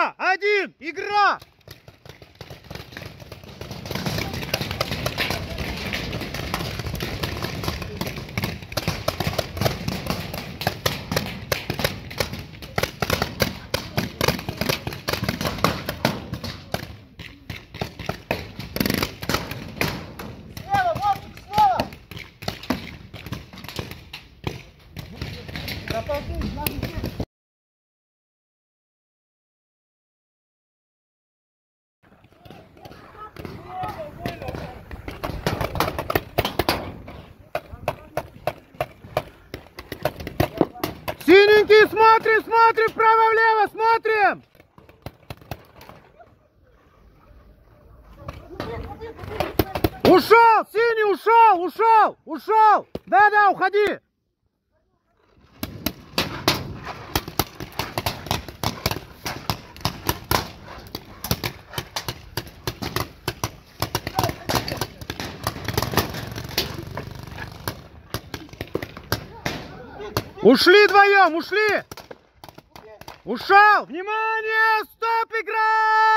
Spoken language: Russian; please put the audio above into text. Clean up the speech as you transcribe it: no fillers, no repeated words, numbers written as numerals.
2-1, игра! Синенький, смотрим, смотрим, вправо-влево, смотрим! Ушел, синий, ушел! Да, уходи! Ушли вдвоем, ушли! Ушел! Внимание! Стоп, игра!